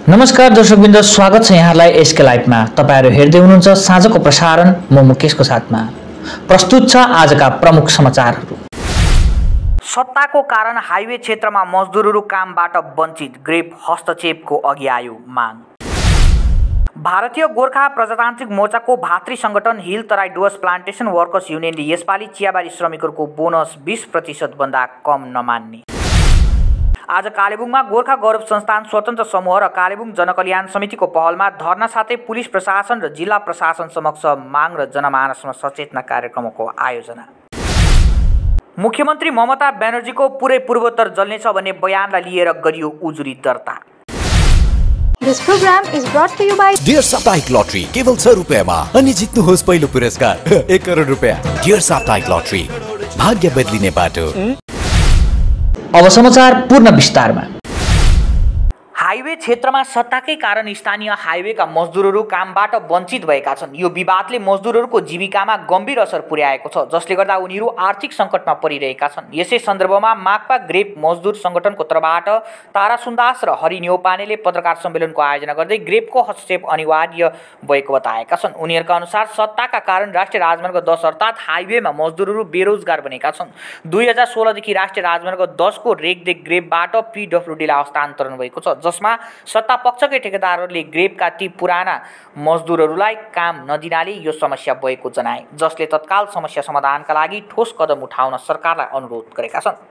नमस्कार दर्शकवृन्द, स्वागत छ यहाँलाई एसके लाइभमा। तपाईहरु हेर्दै हुनुहुन्छ साँझको प्रसारण। म मुकेशको साथमा प्रस्तुत छ आजका प्रमुख समाचारहरू। सत्ताको कारण हाइवे क्षेत्रमा मजदुरहरू कामबाट वञ्चित, ग्रेप हस्तक्षेपको अघि आयो माग। भारतीय गोर्खा प्रजातान्त्रिक मोर्चाको भातृ संगठन hill Terai Dooars plantation workers युनियनले यसपालि चियाबारी श्रमिकहरूको बोनस 20% भन्दा कम नमान्ने। आज कालेबुङमा गोर्खा गौरव संस्थान स्वतन्त्र समूह र कालेबुङ जनकल्याण समितिको पहलमा धर्ना साथै पुलिस प्रशासन र जिल्ला प्रशासन समक्ष माग र जनमानसमा सचेतना कार्यक्रमको आयोजना। मुख्यमन्त्री ममता ब्यानर्जीको पुरै पूर्वोत्तर जल्नेछ भन्ने बयानलाई लिएर गरियो उजुरी दर्ता। This program is brought to you by dear साप्ताहिक लटरी केवल 6 रुपैयाँमा अनि जित्नुहोस् पहिलो पुरस्कार 1 करोड रुपैयाँ। डियर साप्ताहिक लटरी, भाग्य बदलिने बाटो। अब समाचार पूर्ण विस्तारमा। हाइवे क्षेत्रमा सत्ताकै कारण स्थानीय हाइवेका मजदुरहरू कामबाट वञ्चित भएका छन्। यो विवादले मजदुरहरूको जीविकामा गम्भीर असर पुर्याएको छ, जसले गर्दा उनीहरू आर्थिक सङ्कटमा परिरहेका छन्। यसै सन्दर्भमा माकपा ग्रेप मजदुर सङ्गठनको तर्फबाट तारा सुन्दास र हरि न्यौपानेले पत्रकार सम्मेलनको आयोजना गर्दै ग्रेपको हस्तक्षेप अनिवार्य भएको बताएका छन्। उनीहरूका अनुसार सत्ताका कारण राष्ट्रिय राजमार्ग 10 अर्थात् हाइवेमा मजदुरहरू बेरोजगार बनेका छन्। 2016 देखि राष्ट्रिय राजमार्ग 10 को रेखदेख ग्रेपबाट पिडब्ल्युडीलाई हस्तान्तरण भएको छ, जसमा सत्ता पक्षकै ठेकेदारहरूले ग्रेपका ती पुराना मजदुरहरूलाई काम नदिनाले यो समस्या भएको जनाए, जसले तत्काल समस्या समाधानका लागि ठोस कदम उठाउन सरकारलाई अनुरोध गरेका छन्।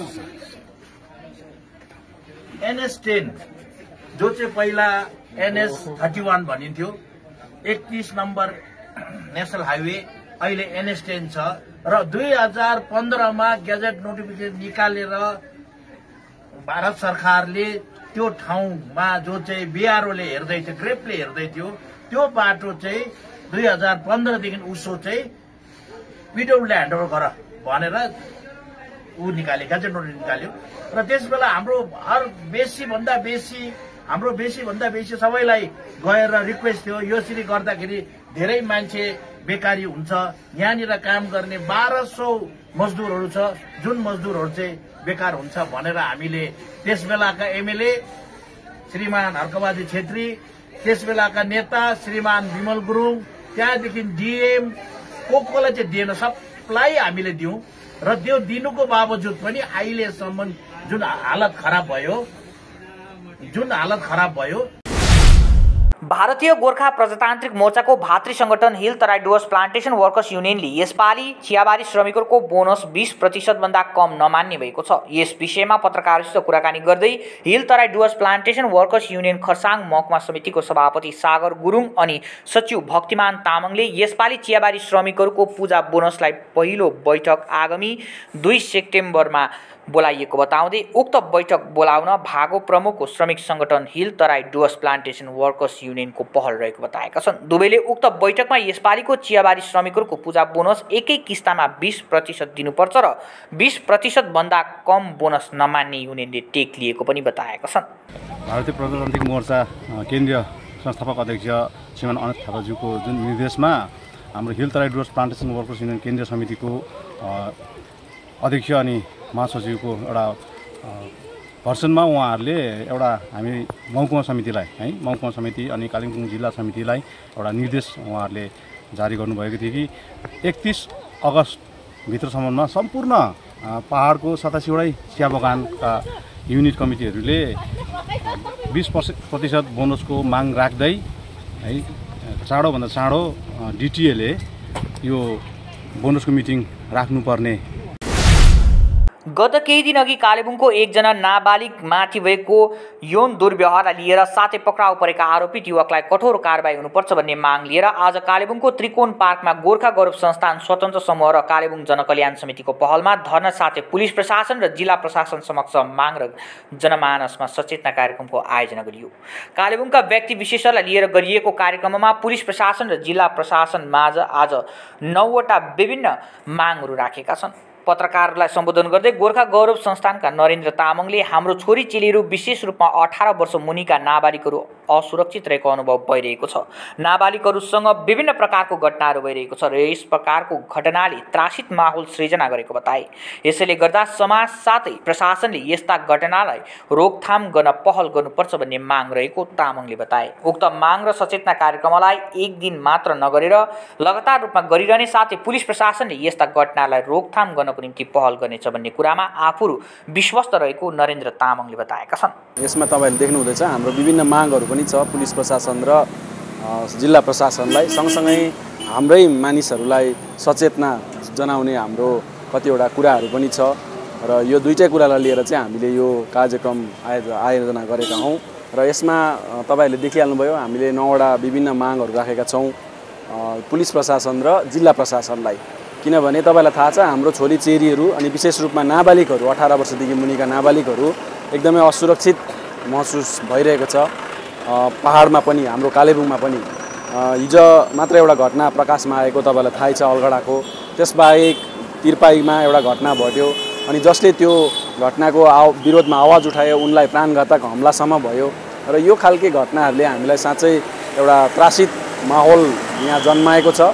NS10 जो चाहिँ पहिला NS31 भनिन्थ्यो, 31 नम्बर नेशनल हाइवे अहिले NS10 छ र 2015 मा गेजेट नोटिफिकेसन निकालेर भारत सरकारले त्यो ठाउँमा जो चाहिँ बिआरओले हेर्दै थियो, ग्रेपले हेर्दै थियो, त्यो बाटो चाहिँ 2015 देखि उसो चाहिँ पिडब्ल्युले ह्यान्डओभर गर भनेर ऊ निकाले, गेजेट नोटिस निकाल्यो। र त्यसबेला हाम्रो बेसी भन्दा बेसी सबैलाई गएर रिक्वेस्ट थियो, यसरी गर्दाखेरि धेरै मान्छे बेकारी हुन्छ, यहाँनिर काम गर्ने 1200 मजदुरहरू छ, जुन मजदुरहरू चाहिँ बेकार हुन्छ भनेर हामीले त्यसबेलाका एमएलए श्रीमान हर्कबहादुर छेत्री, त्यसबेलाका नेता श्रीमान विमल गुरुङ, त्यहाँदेखि डिएम कोलाई चाहिँ दिएन, सबलाई हामीले दियौं र त्यो दिनुको बावजुद पनि अहिलेसम्म जुन हालत खराब भयो। भारतीय गोर्खा प्रजातान्त्रिक मोर्चाको भातृ संगठन hill Terai Dooars plantation workers युनियनले यसपालि चियाबारी श्रमिकहरूको बोनस 20% भन्दा कम नमान्ने भएको छ। यस विषयमा पत्रकारहरूसित कुराकानी गर्दै hill Terai Dooars plantation workers union Kurseong महकुमा समितिको सभापति सागर गुरुङ अनि सचिव भक्तिमान तामाङले यसपालि चियाबारी श्रमिकहरूको पूजा बोनसलाई पहिलो बैठक आगामी 2 सेप्टेम्बरमा बोलाइएको बताउँदै उक्त बैठक बोलाउन भागो प्रमुखको श्रमिक संगठन hill Terai Dooars plantation workers युनियनको पहल रहेको बताएका छन्। दुवैले उक्त बैठकमा यसपालिको चियाबारी श्रमिकहरूको पूजा बोनस एकै किस्तामा 20% दिनुपर्छ र 20% भन्दा कम बोनस नमान्ने युनियनले टेक लिएको पनि बताएका छन्। भारतीय प्रजातान्त्रिक मोर्चा केन्द्रीय संस्थापक अध्यक्ष श्रीमान अनित थापाज्यूको जुन निर्देशमा हाम्रो hill Terai Dooars plantation workers union केन्द्रीय समितिको अध्यक्ष अनि महासचिवको एउटा भर्सनमा उहाँहरूले एउटा हामी महकुमा समिति अनि कालिम्पोङ जिल्ला समितिलाई एउटा निर्देश उहाँहरूले जारी गर्नुभएको थियो कि 31 अगस्त भित्रसम्ममा सम्पूर्ण पहाडको 87वटै चिया बगानका युनिट कमिटीहरूले 20% बोनसको माग राख्दै है चाँडोभन्दा चाँडो डिटिएले यो बोनसको मिटिङ राख्नुपर्ने। गत केही दिन अघि कालेबुङको एकजना नाबालिग माथि भएको यौन दुर्व्यवहारलाई लिएर साथै पक्राउ परेका आरोपित युवकलाई कठोर कारबाही हुनुपर्छ भन्ने माग लिएर आज कालेबुङको त्रिकोण पार्कमा गोर्खा गौरव संस्थान स्वतन्त्र समूह र कालेबुङ जनकल्याण समितिको पहलमा धर्ना साथै पुलिस प्रशासन र जिल्ला प्रशासन समक्ष माग र जनमानसमा सचेतना कार्यक्रमको आयोजना गरियो। कालेबुङका व्यक्ति विशेषलाई लिएर गरिएको कार्यक्रममा पुलिस प्रशासन र जिल्ला प्रशासन माझ आज 9 वटा विभिन्न मागहरू राखेका छन्। पत्रकारहरूलाई सम्बोधन गर्दै गोर्खा गौरव संस्थानका नरेन्द्र तामाङले हाम्रो छोरी चेलीहरू विशेष रूपमा 18 वर्ष मुनिका नाबालिगहरू असुरक्षित रहेको अनुभव भइरहेको छ। नाबालिगहरूसँग विभिन्न प्रकारको घटनाहरू भइरहेको छ र यस प्रकारको घटनाले त्रासित माहौल सृजना गरेको बताए। यसैले गर्दा समाज साथै प्रशासनले यस्ता घटनालाई रोकथाम गर्न पहल गर्नुपर्छ भन्ने माग रहेको तामाङले बताए। उक्त माग र सचेतना कार्यक्रमलाई एक दिन मात्र नगरेर लगातार रूपमा गरिरहने साथै पुलिस प्रशासनले यस्ता घटनालाई रोकथाम गर्नको निम्ति पहल गर्नेछ भन्ने कुरामा आफूहरू विश्वस्त रहेको नरेन्द्र तामाङले बताएका छन्। यसमा तपाईहरुले देख्नु हुँदैछ हाम्रो विभिन्न मागहरू पनि छ पुलिस प्रशासन र जिल्ला प्रशासनलाई, सँगसँगै हाम्रै मानिसहरूलाई सचेतना जनाउने हाम्रो कतिवटा कुराहरू पनि छ र यो दुईटै कुरालाई लिएर चाहिँ हामीले यो कार्यक्रम आयोजना गरेका हौं र यसमा तपाईहरुले देखिहाल्नुभयो हामीले 9 वटा विभिन्न मागहरू राखेका छौं पुलिस प्रशासन र जिल्ला प्रशासनलाई। किनभने तपाईलाई थाहा छ हाम्रो छोरी चेलीहरू अनि विशेष रूपमा नाबालिगहरू 18 वर्षदेखि मुनिका नाबालिगहरू एकदमै असुरक्षित महसुस भइरहेको छ। पहाडमा पनि हाम्रो कालेबुङमा पनि हिजो मात्र एउटा घटना प्रकाशमा आएको तपाईलाई थाहै छ अलगडाको। त्यसबाहेक तिरपाईमा एउटा घटना घट्यो अनि जसले त्यो घटनाको विरोधमा आवाज उठायो उनलाई प्राणघातक हमलासम्म भयो र यो खालके घटनाहरूले हामीलाई साँच्चै एउटा त्रासित माहौल यहाँ जन्माएको छ।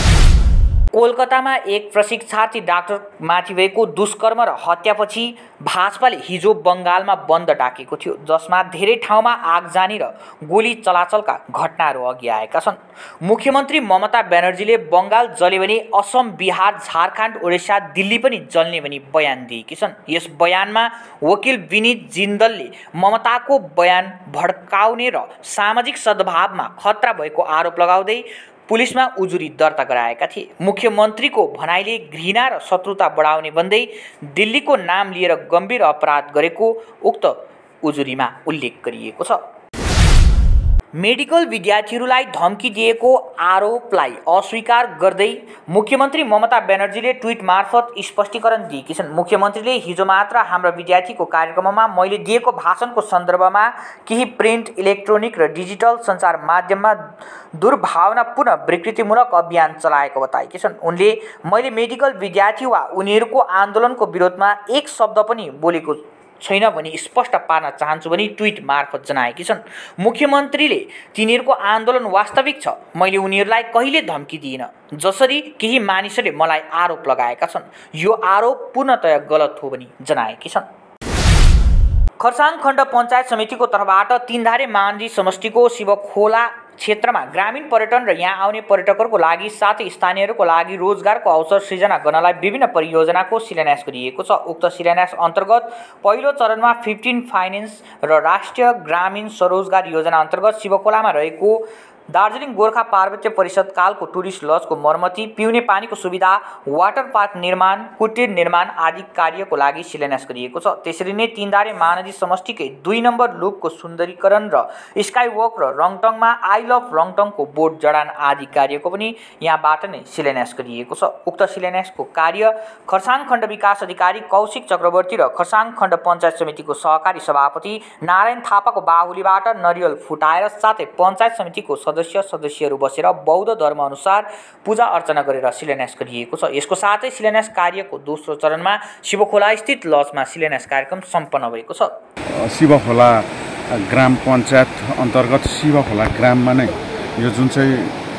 कोलकातामा एक प्रशिक्षार्थी डाक्टरमाथि भएको दुष्कर्म र हत्यापछि भाजपाले हिजो बङ्गालमा बन्द डाकेको थियो, जसमा धेरै ठाउँमा आगजानी र गोली चलाचलका घटनाहरू अघि आएका छन्। मुख्यमन्त्री ममता ब्यानर्जीले बङ्गाल जले भने असम, बिहार, झारखण्ड, ओडिसा, दिल्ली पनि जल्ने भनी बयान दिएकी छन्। यस बयानमा वकिल विनीत जिन्दलले ममताको बयान भड्काउने र सामाजिक सद्भावमा खतरा भएको आरोप लगाउँदै पुलिसमा उजुरी दर्ता गराएका थिए। मुख्यमन्त्रीको भनाइले घृणा र शत्रुता बढाउने भन्दै दिल्लीको नाम लिएर गम्भीर अपराध गरेको उक्त उजुरीमा उल्लेख गरिएको छ। मेडिकल विद्यार्थीहरूलाई धम्की दिएको आरोपलाई अस्वीकार गर्दै मुख्यमन्त्री ममता ब्यानर्जीले ट्विट मार्फत स्पष्टीकरण दिएकी छन्। मुख्यमन्त्रीले हिजो मात्र हाम्रो विद्यार्थीको कार्यक्रममा मैले दिएको भाषणको सन्दर्भमा केही प्रिन्ट, इलेक्ट्रोनिक र डिजिटल सञ्चार माध्यममा दुर्भावनापूर्ण विकृतिमूलक अभियान चलाएको बताएकी छन्। उनले मैले मेडिकल विद्यार्थी वा उनीहरूको आन्दोलनको विरोधमा एक शब्द पनि बोलेको छैन भनी स्पष्ट पार्न चाहन्छु भनी ट्विट मार्फत जनाएकी छन्। मुख्यमन्त्रीले तिनीहरूको आन्दोलन वास्तविक छ, मैले उनीहरूलाई कहिले धम्की दिइन जसरी केही मानिसहरूले मलाई आरोप लगाएका छन्। यो आरोप पूर्णतया गलत हो भनी जनाएकी छन्। खरसाङ खण्ड पञ्चायत समितिको तर्फबाट तीनधारे महानदी समष्टिको शिवखोला क्षेत्रमा ग्रामीण पर्यटन र यहाँ आउने पर्यटकहरूको लागि साथै स्थानीयहरूको लागि रोजगारको अवसर सृजना गर्नलाई विभिन्न परियोजनाको शिलान्यास गरिएको छ। उक्त शिलान्यास अन्तर्गत पहिलो चरणमा 15 फाइनेन्स र राष्ट्रिय ग्रामीण स्वरोजगार योजना अन्तर्गत शिवखोलामा रहेको दार्जिलिङ गोर्खा पार्वत्य परिषद कालको टुरिस्ट लजको मर्मती, पिउने पानीको सुविधा, वाटर पार्क निर्माण, कुटीर निर्माण आदि कार्यको लागि शिलान्यास गरिएको छ। त्यसरी नै तीनधारे महानदी समष्टिकै 2 नम्बर लुपको सुन्दरीकरण र स्काई वक र रङटङमा आई लभ रङटङको बोर्ड जडान आदि कार्यको पनि यहाँबाट नै शिलान्यास गरिएको छ। उक्त शिलान्यासको कार्य खरसाङ खण्ड विकास अधिकारी कौशिक चक्रवर्ती र खरसाङ खण्ड पञ्चायत समितिको सहकारी सभापति नारायण थापाको बाहुलीबाट नरिवल फुटाएर साथै पञ्चायत समितिको सदस्यहरू बसेर बौद्ध धर्म अनुसार पूजा अर्चना गरेर शिलान्यास गरिएको छ। यसको साथै शिलान्यास कार्यको दोस्रो चरणमा शिवखोला स्थित लजमा शिलान्यास कार्यक्रम सम्पन्न भएको छ। शिवखोला ग्राम पञ्चायत अन्तर्गत शिवखोला ग्राममा नै यो जुन चाहिँ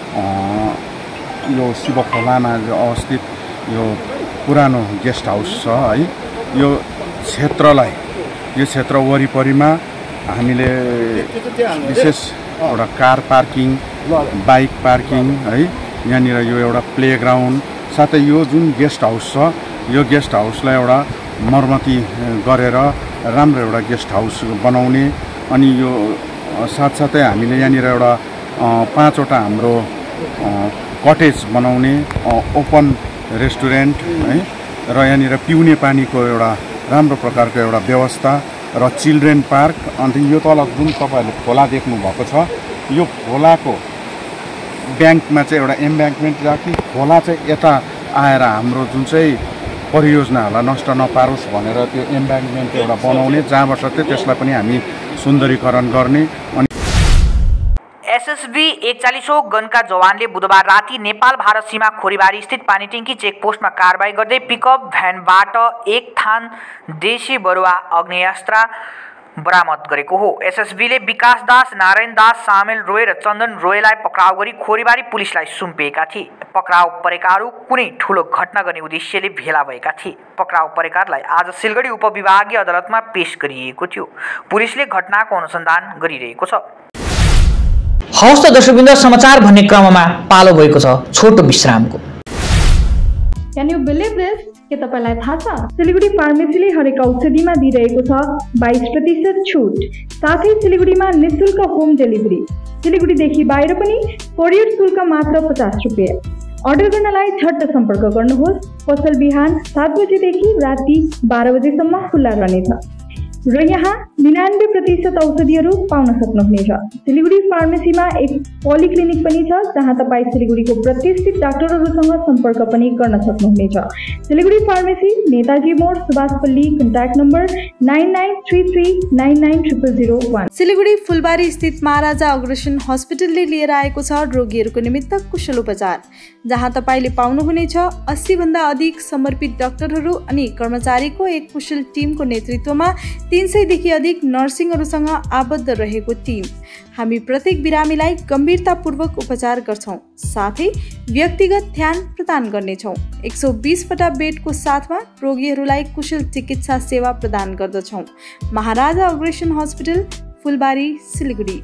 यो शिवखोलामा अवस्थित यो पुरानो गेस्ट हाउस छ है, यो क्षेत्र वरिपरिमा हामीले विशेष एउटा कार पार्किङ, बाइक पार्किङ है, यहाँनिर यो एउटा प्लेग्राउन्ड साथै यो जुन गेस्ट हाउस छ यो गेस्ट हाउसलाई एउटा मर्मती गरेर राम्रो एउटा गेस्ट हाउस बनाउने अनि यो साथसाथै हामीले यहाँनिर एउटा 5 वटा हाम्रो कटेज बनाउने, ओपन रेस्टुरेन्ट है र यहाँनिर पिउने पानीको एउटा राम्रो प्रकारको एउटा व्यवस्था र चिल्ड्रेन पार्क। अन्त यो तल जुन तपाईँहरूले खोला देख्नु भएको छ यो खोलाको ब्याङ्कमा चाहिँ एउटा एम्ब्याङ्कमेन्ट राखी खोला चाहिँ यता आएर हाम्रो जुन चाहिँ परियोजनाहरूलाई नष्ट नपारोस् भनेर त्यो एम्ब्याङ्कमेन्ट एउटा बनाउने, जहाँबाट चाहिँ त्यसलाई पनि हामी सुन्दरीकरण गर्ने। अनि एसएसबी 41औं गणका जवानले बुधबार राति नेपाल भारत सीमा खोरीबारी स्थित पानीटेङ्की चेकपोस्टमा कारबाही गर्दै पिकअप भ्यानबाट एक थान देशी बरुवा अग्नेयास्त्र बरामद गरेको हो। एसएसबीले विकास दास, नारायण दास, सामेल रोय र चन्दन रोयलाई पक्राउ गरी खोरीबारी पुलिसलाई सुम्पिएका थिए। पक्राउ परेकाहरू कुनै ठूलो घटना गर्ने उद्देश्यले भेला भएका थिए। पक्राउ परेकाहरूलाई आज सिलगढी उपविभागीय अदालतमा पेश गरिएको थियो। पुलिसले घटनाको अनुसन्धान गरिरहेको छ। हवस् त दर्शकवृन्द, समाचार भन्ने क्रममा पालो भएको छ छोटो विश्रामको। Can you believe this? के तपाईलाई थाहा छ सिलिगुडी फार्मेसीले हरेक औषधिमा दिइरहेको छ 22% छुट, साथै सिलिगुडीमा निशुल्क होम डेलिभरी। सिलिगुडीदेखि बाहिर पनि कोरियर शुल्क मात्र 50 रुपैयाँ। अर्डर गर्नलाई झट्ट सम्पर्क गर्नुहोस्। पसल बिहान 7 बजेदेखि राति 12 बजेसम्म खुल्ला रहनेछ र यहाँ 99% औषधिहरू पाउन सक्नुहुनेछ। सिलिगुडी फार्मेसीमा एक पोलिक्लिनिक पनि छ जहाँ तपाईँ सिलिगुडीको प्रतिष्ठित डाक्टरहरूसँग सम्पर्क पनि गर्न सक्नुहुनेछ। सिलिगुडी फार्मेसी, नेताजी मोड, सुभाषपल्ली, कन्ट्याक्ट नम्बर 9933990001। सिलिगुडी फुलबारी स्थित महाराजा अग्रसेन हस्पिटलले लिएर आएको छ रोगीहरूको निमित्त कुशल उपचार, जहाँ तपाईँले पाउनुहुनेछ 80 भन्दा अधिक समर्पित डाक्टरहरू अनि कर्मचारीको एक कुशल टिमको नेतृत्वमा 300 देखि अधिक नर्सिङहरूसँग आबद्ध रहेको टिम। हामी प्रत्येक बिरामीलाई गम्भीरतापूर्वक उपचार गर्छौं, साथै व्यक्तिगत ध्यान प्रदान गर्नेछौं। 120 वटा बेडको साथमा रोगीहरूलाई कुशल चिकित्सा सेवा प्रदान गर्दछौं। महाराजा अग्रसेन हस्पिटल, फुलबारी, सिलिगुडी।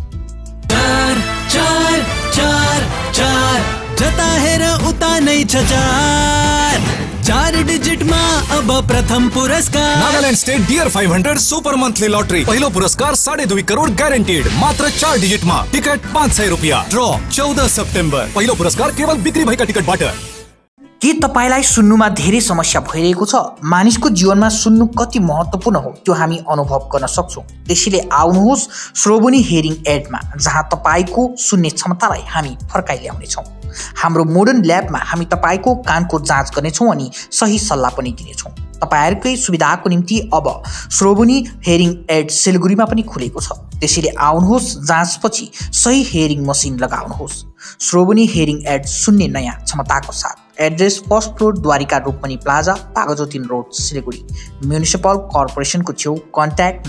जता हेर उता नै छ चार डिजिट मा अब प्रथम पुरस्कार Nagaland state dear 500 super monthly lottery. पहिलो पुरस्कार 2.5 करोड ग्यारेन्टेड, मात्र 4 डिजिट मा। टिकट 500 रुपैयाँ। Draw 14 September. पहिलो पुरस्कार केवल बिक्री भएका टिकटबाट। के तपाईलाई सुन्नुमा धेरै समस्या भइरहेको छ? मानिसको जीवनमा सुन्नु कति महत्त्वपूर्ण हो त्यो हामी अनुभव गर्न सक्छौं। त्यसैले आउनुहोस् श्रोवणी हियरिङ एडमा, जहाँ तपाईको सुन्ने क्षमतालाई हामी फर्काइ ल्याउनेछौँ। हाम्रो मोडर्न ल्याबमा हामी तपाईको कानको जाँच गर्नेछौँ अनि सही सल्लाह पनि दिनेछौँ। तपाईहरुकै सुविधाको निम्ति अब श्रोवणी हियरिङ एड सिलगढीमा पनि खुलेको छ। त्यसैले आउनुहोस्, जाँचपछि सही हियरिङ मसिन लगाउनुहोस्। श्रोवणी हियरिङ एड सुन्ने नयाँ क्षमताको साथ। Address first floor Dwarika Roopmani plaza, Baghajatin road, Siliguri. Municipal कर्पोरेसनको छेउ। Contact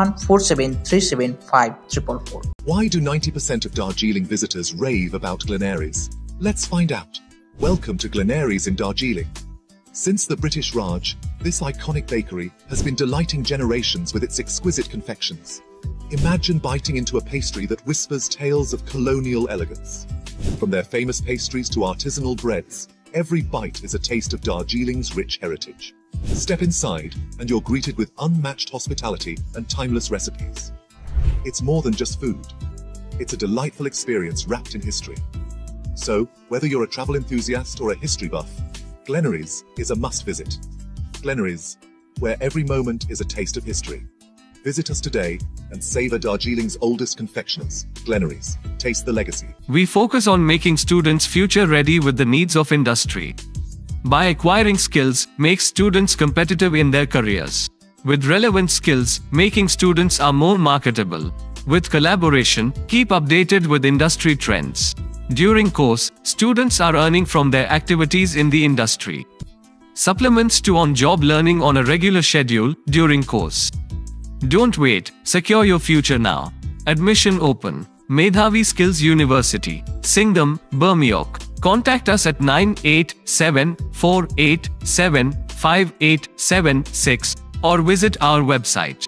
9147375444। Why do 90% of Darjeeling visitors rave about Glenaries? Let's find out. Welcome to Glenaries in Darjeeling. Since the British Raj, this iconic bakery has been delighting generations with its exquisite confections. Imagine biting into a pastry that whispers tales of colonial elegance. From their famous pastries to artisanal breads, every bite is a taste of Darjeeling's rich heritage. Step inside and you're greeted with unmatched hospitality and timeless recipes. It's more than just food. It's a delightful experience wrapped in history. So, whether you're a travel enthusiast or a history buff, Glenaries is a must visit. Glenaries, where every moment is a taste of history. Visit us today and savor Darjeeling's oldest confectioners. Glenaries, taste the legacy. We focus on making students future ready with the needs of industry. By acquiring skills, make students competitive in their careers. With relevant skills, making students are more marketable. With collaboration, keep updated with industry trends. During course, students are earning from their activities in the industry. Supplements to on-job learning on a regular schedule during course. Don't wait, secure your future now. Admission open. Medhavi Skills University, Singham, Bermioc. Contact us at 9874875876 or visit our website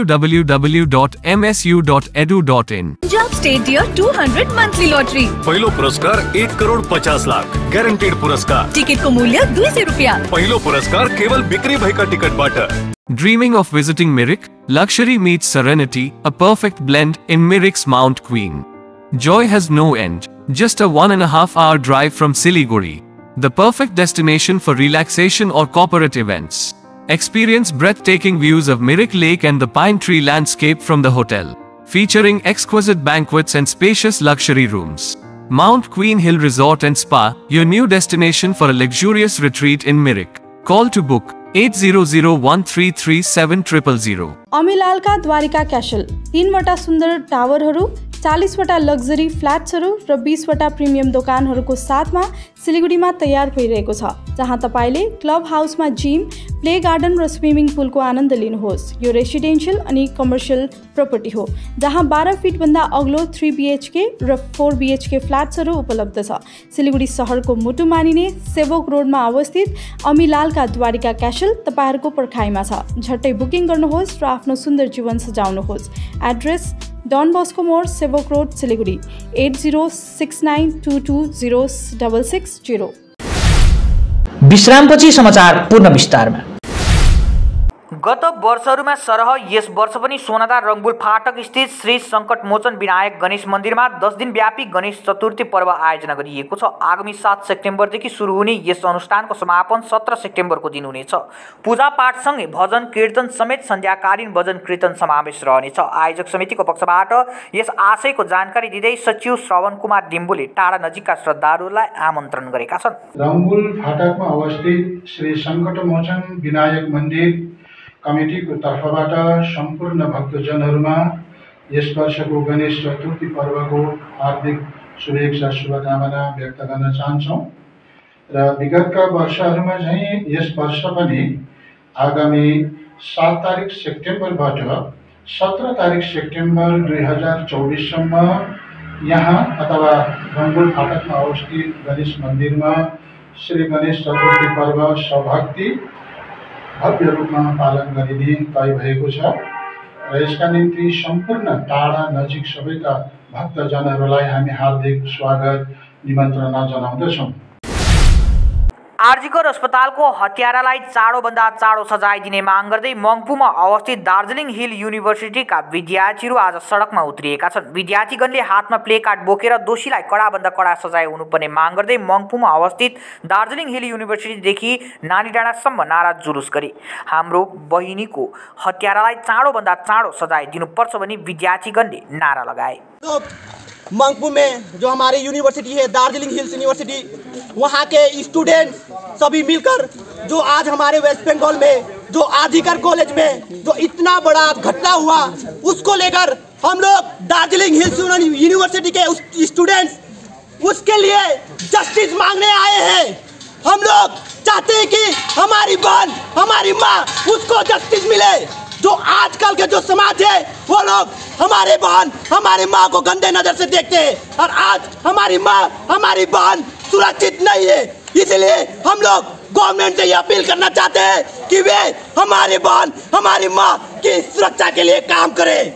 www.msu.edu.in. Punjab State Year 200 Monthly Lottery. पहिलो पुरस्कार 1 crore 50 lakh guaranteed पुरस्कार। टिकटको मूल्य 200 रुपैयाँ। पहिलो पुरस्कार केवल बिक्री भएका टिकटबाट। Dreaming of visiting Mirik? Luxury meets serenity, a perfect blend in Mirik's Mount Queen. Joy has no end. Just a 1.5 hour drive from Siliguri. The perfect destination for relaxation or corporate events. Experience breathtaking views of Mirik Lake and the pine tree landscape from the hotel, featuring exquisite banquets and spacious luxury rooms. Mount Queen Hill Resort and Spa, your new destination for a luxurious retreat in Mirik. Call to book 8001337000. अमिलालका Dwarika castle, 3 वटा सुन्दर टावरहरू, 40वटा luxury फ्ल्याट्सहरू र 20वटा premium दोकानहरूको साथमा सिलिगुडीमा तयार भइरहेको छ, जहाँ तपाईँले क्लब हाउसमा जिम, प्ले गार्डन र स्विमिङ पुलको आनन्द लिनुहोस्। यो रेसिडेन्सियल अनि कमर्सियल प्रपर्टी हो, जहाँ 12 फिटभन्दा अग्लो 3 BHK र 4 BHK फ्ल्याट्सहरू उपलब्ध छ। सिलिगुडी सहरको मुटु मानिने सेवोक रोडमा अवस्थित अमिलालका द्वारिका क्यासल तपाईँहरूको पर्खाइमा छ। झट्टै बुकिङ गर्नुहोस् र आफ्नो सुन्दर जीवन सजाउनुहोस्। एड्रेस डन बस्को मोड, सेवोक रोड, सिलिगुडी 8069220660। विश्रामपछि समाचार पूर्ण विस्तारमा। गत वर्षहरूमा सरह यस वर्ष पनि सोनादार रङ्बुल फाटक स्थित श्री सङ्कटमोचन विनायक गणेश मन्दिरमा 10 दिनव्यापी गणेश चतुर्थी पर्व आयोजना गरिएको छ। आगामी 7 सेप्टेम्बरदेखि सुरु हुने यस अनुष्ठानको समापन 17 सेप्टेम्बरको दिन हुनेछ। पूजापाठसँगै भजन कीर्तन समेत सन्ध्याकालीन भजन कीर्तन समावेश रहनेछ। आयोजक समितिको पक्षबाट यस आशयको जानकारी दिँदै सचिव श्रवण कुमार डिम्बुले टाढा नजिकका श्रद्धालुहरूलाई आमन्त्रण गरेका छन्। रङ्बुल फाटकमा अवस्थित श्री सङ्कटमोचन विनायक मन्दिर कमिटीको तर्फबाट सम्पूर्ण भक्तजनहरूमा यस वर्षको गणेश चतुर्थी पर्वको हार्दिक शुभेच्छा शुभकामना व्यक्त गर्न चाहन्छौँ र विगतका वर्षहरूमा चाहिँ यस वर्ष पनि आगामी 7 तारिक सेप्टेम्बरबाट 17 तारिक सेप्टेम्बर 2024सम्म यहाँ अथवा रङ्बुल फाटकमा अवस्थित गणेश मन्दिरमा श्री गणेश चतुर्थी पर्व सौभक्ति भव्य रूपमा पालन गरिने तय भएको छ र यसका निम्ति सम्पूर्ण टाढा नजिक सबैका भक्तजनहरूलाई हामी हार्दिक स्वागत निमन्त्रणा जनाउँदछौँ। आरजीकर अस्पतालको हत्यारालाई चाँडोभन्दा चाँडो सजाय दिने माग गर्दै मङ्पुमा अवस्थित दार्जिलिङ हिल युनिभर्सिटीका विद्यार्थीहरू आज सडकमा उत्रिएका छन्। विद्यार्थीगणले हातमा प्ले कार्ड बोकेर दोषीलाई कडाभन्दा कडा सजाय हुनुपर्ने माग गर्दै मङ्पुमा अवस्थित दार्जिलिङ हिल युनिभर्सिटीदेखि नानीडाँडासम्म नारा जुलुस गरे। हाम्रो बहिनीको हत्यारालाई चाँडोभन्दा चाँडो सजाय दिनुपर्छ भनी विद्यार्थीगणले नारा लगाए। मंगपू में जो हमारी यूनिवर्सिटी है दार्जिलिंग हिल्स यूनिवर्सिटी, वहाँ के स्टूडेंट सभी मिलकर जो आज हमारे वेस्ट बंगाल में जो आरजीकर कॉलेज में जो इतना बड़ा घटना हुआ उसको लेकर हम लोग दार्जिलिंग हिल्स यूनिवर्सिटी के स्टूडेंट्स उसके लिए जस्टिस मांगने आए हैं। हम लोग चाहते हैं कि हमारी बहन हमारी माँ उसको जस्टिस मिले। जो आजकल के जो समाज है वो लोग हमारे बहन हमारी माँ को गंदे नजर से देखते हैं और आज हमारी माँ हमारी बहन सुरक्षित नहीं है। इसलिए हम लोग गवर्नमेंट से ये अपील करना चाहते हैं कि वे हमारी बहन हमारी माँ की सुरक्षा के लिए काम करें।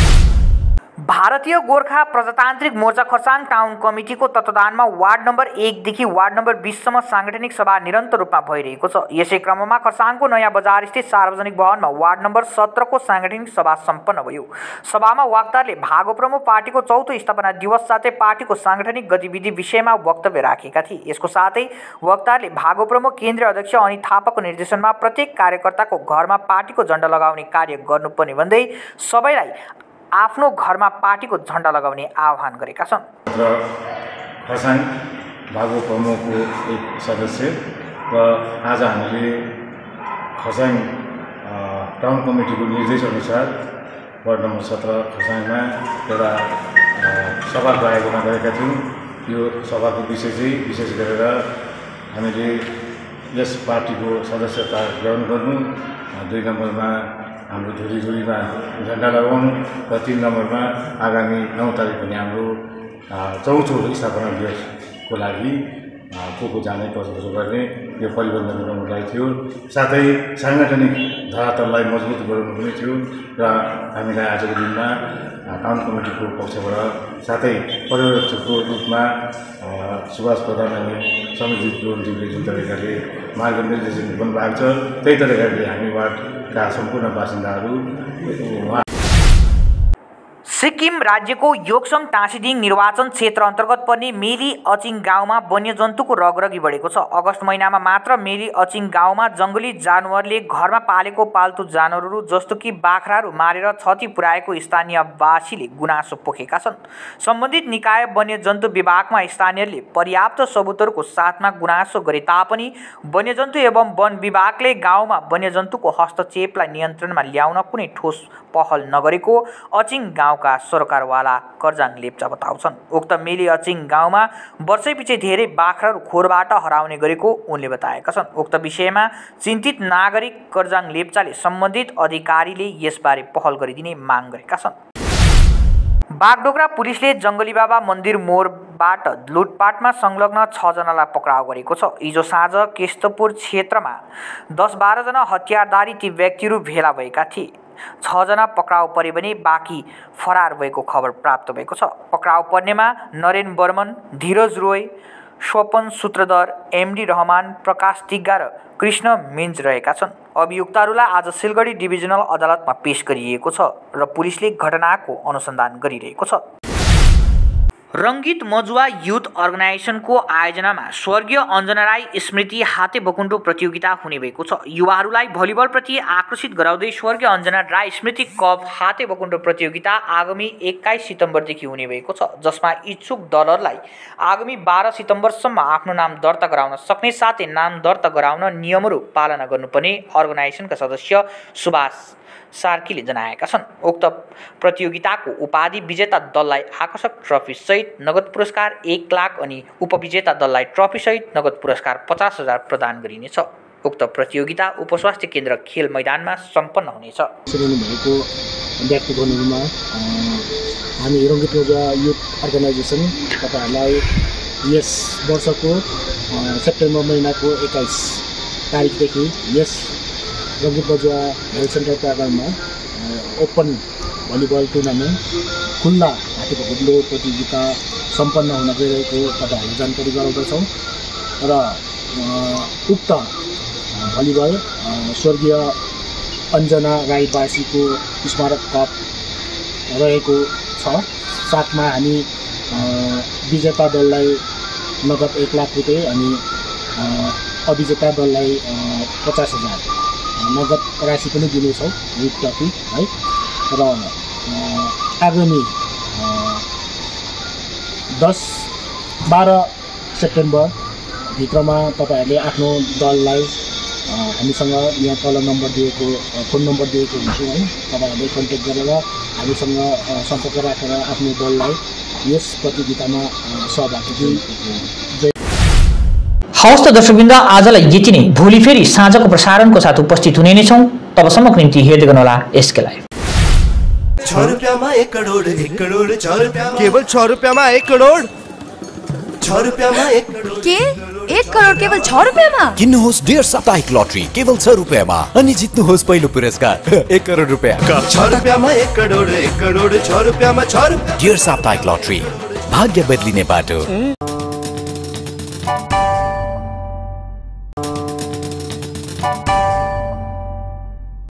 भारतीय गोर्खा प्रजातान्त्रिक मोर्चा खरसाङ टाउन कमिटीको तत्वावधानमा वार्ड नम्बर 1 देखि वार्ड नम्बर 20 सम्म सांगठनिक सभा निरन्तर रूपमा भइरहेको छ। यसै क्रममा खरसाङको नयाँ बजार स्थित सार्वजनिक भवनमा वार्ड नम्बर 17 को सांगठनिक सभा सम्पन्न भयो। सभामा वक्ताहरूले भागोप्रमो पार्टीको 4औं स्थापना दिवस साथै पार्टीको सांगठनिक गतिविधि विषयमा वक्तव्य राखेका थिए। यसको साथै वक्ताहरूले भागोप्रमो केन्द्रीय अध्यक्ष अनित थापाको निर्देशनमा प्रत्येक कार्यकर्ताको घरमा पार्टीको झण्डा लगाउने कार्य गर्नुपर्ने भन्दै सबैलाई आफ्नो घरमा पार्टीको झण्डा लगाउने आह्वान गरेका छन्। खरसाङ भागोप्रमोको एक सदस्य र आज हामीले खरसाङ टाउन कमिटीको निर्देशअनुसार वार्ड नम्बर 17 खरसाङमा एउटा सभाको आयोजना गरेका थियौँ। यो सभाको विषय चाहिँ विशेष गरेर हामीले यस पार्टीको सदस्यता ग्रहण गर्नु, 2 नम्बरमा हाम्रो धुरीमा झन्डा लगाउनु र 3 नम्बरमा आगामी 9 तारिक पनि हाम्रो 4औं स्थापना दिवसको लागि को जाने कसो गर्ने यो परिबन्ध गराउनुलाई थियो। साथै सांगठनिक धरातललाई मजबुत गराउनु पनि थियो र हामीलाई आजको दिनमा टाउन कमिटीको पक्षबाट साथै पर्यवेक्षकको रूपमा सुभाष प्रधान अनि समिति लोनजीले जुन तरिकाले मार्गदर्शन गर्नुभएको छ त्यही तरिकाले हामी वार्डका सम्पूर्ण बासिन्दाहरू सिक्किम राज्यको योक्सम टाँसीदिङ निर्वाचन क्षेत्र अन्तर्गत पर्ने मेली अचिङ गाउँमा वन्यजन्तुको रगरगी बढेको छ। अगस्त महिनामा मात्र मेली अचिङ गाउँमा जङ्गली जानवरले घरमा पालेको पाल्तु जानवरहरू जस्तो कि बाख्राहरू मारेर क्षति पुर्याएको स्थानीयवासीले गुनासो पोखेका छन्। सम्बन्धित निकाय वन्यजन्तु विभागमा स्थानीयले पर्याप्त सबुतहरूको साथमा गुनासो गरे तापनि वन्यजन्तु एवं वन विभागले गाउँमा वन्यजन्तुको हस्तक्षेपलाई नियन्त्रणमा ल्याउन कुनै ठोस पहल नगरेको अचिङ गाउँका गाउँका सरकारवाला कर्जाङ लेप्चा बताउँछन्। उक्त मेली अचिङ गाउँमा वर्षैपछि धेरै बाख्राहरू खोरबाट हराउने गरेको उनले बताएका छन्। उक्त विषयमा चिन्तित नागरिक कर्जाङ लेप्चाले सम्बन्धित अधिकारीले यसबारे पहल गरिदिने माग गरेका छन्। बागडोगरा पुलिसले जङ्गली बाबा मन्दिर मोडबाट लुटपाटमा संलग्न 6 जनालाई पक्राउ गरेको छ। हिजो साँझ केस्तपुर क्षेत्रमा 10-12 जना हतियारधारी ती व्यक्तिहरू भेला भएका थिए। 6 जना पक्राउ परे भने बाँकी फरार भएको खबर प्राप्त भएको छ। पक्राउ पर्नेमा नरेन बर्मन, धीरज रोय, स्वपन सूत्रधर, एमडी रहमान, प्रकाश तिग्गा र कृष्ण मिन्ज रहेका छन्। अभियुक्तहरूलाई आज सिलगढी डिभिजनल अदालतमा पेश गरिएको छ र पुलिसले घटनाको अनुसन्धान गरिरहेको छ। रङ्गीत मजुवा युथ अर्गनाइजेसनको आयोजनामा स्वर्गीय अञ्जना राई स्मृति हाते बकुण्डो प्रतियोगिता हुने भएको छ। युवाहरूलाई भलिबलप्रति आकर्षित गराउँदै स्वर्गीय अञ्जना राई स्मृति कप हाते बकुण्डो प्रतियोगिता आगामी 21 सितम्बरदेखि हुने भएको छ, जसमा इच्छुक दलहरूलाई आगामी 12 सितम्बरसम्म आफ्नो नाम दर्ता गराउन सक्ने साथै नाम दर्ता गराउन नियमहरू पालना गर्नुपर्ने अर्गनाइजेसनका सदस्य सुभाष सार्कीले जनाएका छन्। उक्त प्रतियोगिताको उपाधि विजेता दललाई आकर्षक ट्रफी सहित नगद पुरस्कार 1 लाख अनि उपविजेता दललाई ट्रफी सहित नगद पुरस्कार 50,000 प्रदान गरिनेछ। उक्त प्रतियोगिता उपस्वास्थ्य केन्द्र खेल मैदानमा सम्पन्न हुनेछ। भएको व्यक्तिगणहरूमा हामी रङ्गीत मजुवा युथ अर्गनाइजेसन तपाईहरुलाई यस वर्षको सेप्टेम्बर महिनाको 21 तारिकदेखि यस रङ्गीत मजुवा हेल्थ सेन्टर प्राङ्गणमा ओपन भलिबल टुर्नामेन्ट खुल्ला हाते बकुण्डो प्रतियोगिता सम्पन्न हुन गइरहेको तपाईहरुलाई जानकारी गराउँदछौँ र उक्त भलिबल स्वर्गीय अञ्जना राईवासीको स्मारक कप रहेको छ। साथमा हामी विजेता दललाई नगद 1 लाख रुपियाँ अनि अविजेता दललाई 50,000 नगद राशि पनि दिनेछौँ विथ ट्रफी है। र आगामी 10-12 सेप्टेम्बर भित्रमा तपाईहरुले आफ्नो दललाई हामीसँग यहाँ तल नम्बर दिएको फोन नम्बर दिएको हुन्छु है, तपाईहरुले कन्ट्याक्ट गरेर हामीसँग सम्पर्क राखेर आफ्नो दललाई यस प्रतियोगितामा सहभागी। हवस् त दर्शकवृन्द, आजलाई यति नै। भोलि फेरि साँझको प्रसारणको साथ उपस्थित हुने नै छौँ। तबसम्मको निम्ति हेर्दै गर्नुहोला यसकै लाइभ। 6 रुपैयाँमा 1 करोड, 1 करोड 6 रुपैयाँ, केवल 6 रुपैयाँमा 1 करोड, 6 रुपैयाँमा 1 करोड। के 1 करोड केवल 6 रुपैयाँमा? किन्नुहोस् डेढ साप्ताहिक लटरी केवल 6 रुपैयाँमा अनि जित्नुहोस् पहिलो पुरस्कार 1 करोड रुपैयाँ। 6 रुपैयाँमा 1 करोड, 1 करोड 6 रुपैयाँमा 6 रुपैयाँ। डेढ साप्ताहिक लटरी, भाग्य बदलिने बाटो।